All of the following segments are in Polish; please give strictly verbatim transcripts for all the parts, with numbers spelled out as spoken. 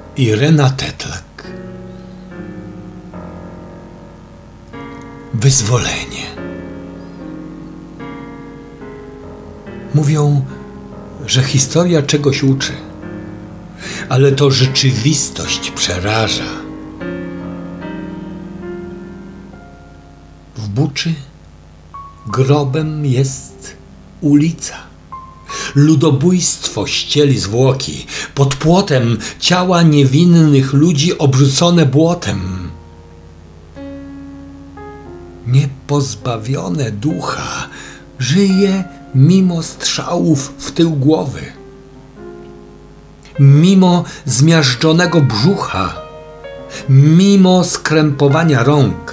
Irena Tetlak. Wyzwolenie. Mówią, że historia czegoś uczy, ale to rzeczywistość przeraża. W Buczy grobem jest ulica. Ludobójstwo ścieli zwłoki. Pod płotem ciała niewinnych ludzi obrzucone błotem. Niepozbawione ducha żyje mimo strzałów w tył głowy. Mimo zmiażdżonego brzucha. Mimo skrępowania rąk.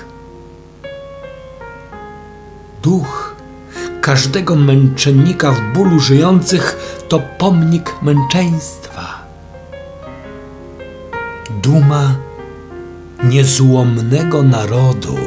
Duch każdego męczennika w bólu żyjących to pomnik męczeństwa. Duma niezłomnego narodu.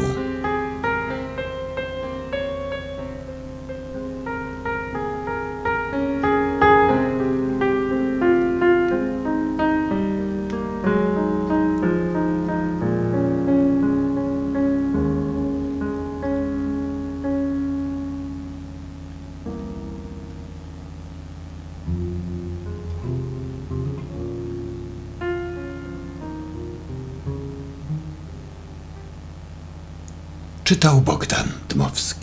Czytał Bogdan Dmowski.